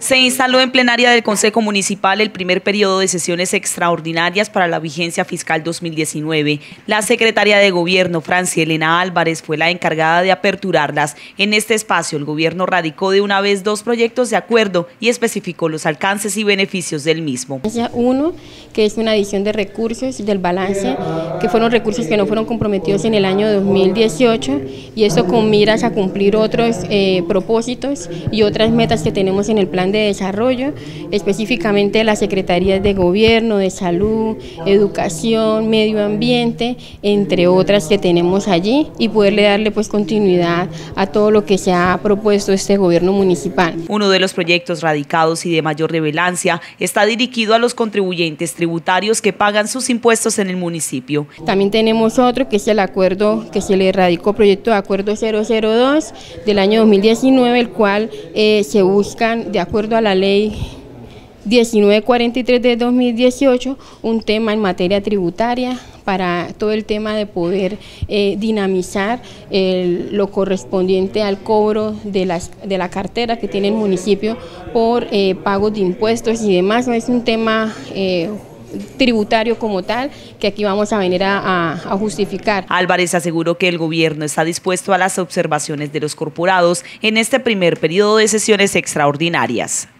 Se instaló en plenaria del Consejo Municipal el primer periodo de sesiones extraordinarias para la vigencia fiscal 2019. La secretaria de Gobierno, Francielena Álvarez, fue la encargada de aperturarlas. En este espacio, el Gobierno radicó de una vez 2 proyectos de acuerdo y especificó los alcances y beneficios del mismo. Uno, que es una adición de recursos del balance, que fueron recursos que no fueron comprometidos en el año 2018, y esto con miras a cumplir otros propósitos y otras metas que tenemos en el plan de desarrollo, específicamente las secretarías de Gobierno, de Salud, Educación, Medio Ambiente, entre otras que tenemos allí, y poderle darle continuidad a todo lo que se ha propuesto este Gobierno municipal. Uno de los proyectos radicados y de mayor relevancia está dirigido a los contribuyentes tributarios que pagan sus impuestos en el municipio. También tenemos otro que es el acuerdo que se le radicó, proyecto de acuerdo 002 del año 2019, el cual se buscan, de acuerdo a la ley 1943 de 2018, un tema en materia tributaria para todo el tema de poder dinamizar lo correspondiente al cobro de la cartera que tiene el municipio por pagos de impuestos y demás. No es un tema tributario como tal, que aquí vamos a venir a justificar. Álvarez aseguró que el gobierno está dispuesto a las observaciones de los corporados en este primer periodo de sesiones extraordinarias.